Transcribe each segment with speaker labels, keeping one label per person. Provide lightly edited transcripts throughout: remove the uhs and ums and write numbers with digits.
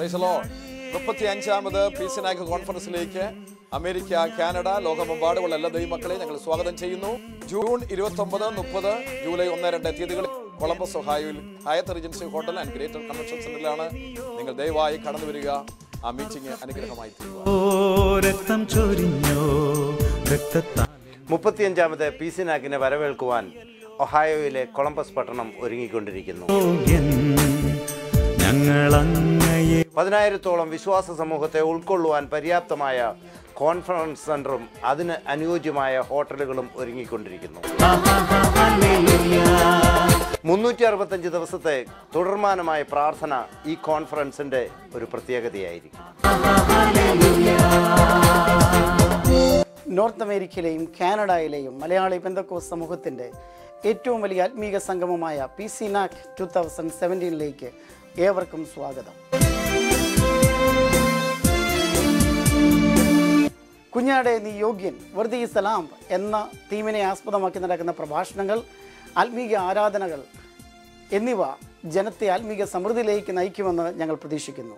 Speaker 1: Price the lord. 35ാമത് പീസിനാക്ക് കോൺഫറൻസിലേക്ക് അമേരിക്ക, കാനഡ, ലോകമെമ്പാടുമുള്ള എല്ലാ ദൈവമക്കളെ ഞങ്ങൾ സ്വാഗതം ചെയ്യുന്നു. ജൂൺ 29, 30, ജൂലൈ 1, 2 തീയതികളിൽ കൊളംബസ് ഒഹായോയിൽ Hyatt Regency hotel and greater convention സെന്ററിലാണ്. നിങ്ങൾ ദയവായി കടന്നു വരിക. ആ മീറ്റിംഗ് അനുഗ്രഹമായി തീരുക.
Speaker 2: 35ാമത് പീസിനാക്കിനെ വരവേൽക്കുവാൻ ഒഹായോയിലെ കൊളംബസ് പട്ടണം ഒരുങ്ങിക്കൊണ്ടിരിക്കുന്നു. 10,000-ഓളം വിശ്വാസ സമൂഹത്തെ ഉൾക്കൊള്ളുവാൻ പര്യാപ്തമായ കോൺഫറൻസ് സെന്ററും അതിന് അനുയോജ്യമായ ഹോട്ടലുകളും ഒരുങ്ങിക്കൊണ്ടിരിക്കുന്നു. 365 ദിവസത്തെ തുടർമാനമായ പ്രാർത്ഥന ഈ കോൺഫറൻസിന്റെ ഒരു പ്രത്യേകതയായിരിക്കും.
Speaker 3: നോർത്ത് അമേരിക്കയിലെയും കാനഡയിലെയും മലയാളി പെന്തക്കോസ്ത് സമൂഹത്തിൻ്റെ ഏറ്റവും വലിയ ആത്മീക സംഗമമായ പീസിനാക്ക് 2017 ഏവർക്കും സ്വാഗതം. കുഞ്ഞാടെ നീ യോഗ്യൻ വെറുതെ സലാം എന്ന തീമിനെ ആസ്പദമാക്കി നടക്കുന്ന പ്രഭാഷണങ്ങൾ, ആത്മീക ആരാധനകൾ എന്നിവ ജനത്തെ ആത്മീക സമൃദ്ധിയിലേക്ക് നയിക്കുമെന്ന് ഞങ്ങൾ പ്രതീക്ഷിക്കുന്നു.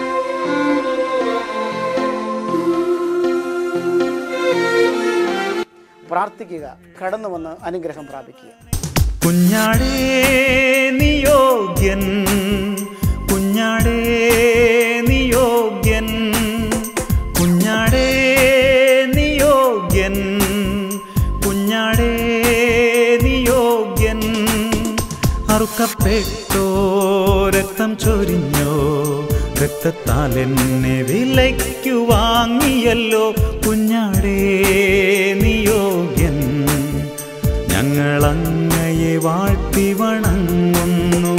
Speaker 3: പ്രാർത്ഥിക്കുക, കടന്നു വന്ന് അനുഗ്രഹം പ്രാപിക്കുക.
Speaker 4: കുഞ്ഞാടേ നീ യോഗ്യൻ, കുഞ്ഞാടേ നീ യോഗ്യൻ, കുഞ്ഞാടേ നീ യോഗ്യൻ, കുഞ്ഞാടേ നീ യോഗ്യൻ. അറുക്കപ്പെട്ടോ രക്തം ചൊരിഞ്ഞോ, രക്തത്താൽ എന്നെ വിലയ്ക്കു വാങ്ങിയല്ലോ. കുഞ്ഞാടേ നീ യോഗ്യൻ, ഞങ്ങളങ്ങയെ വാഴ്ത്തി വണങ്ങുന്നു.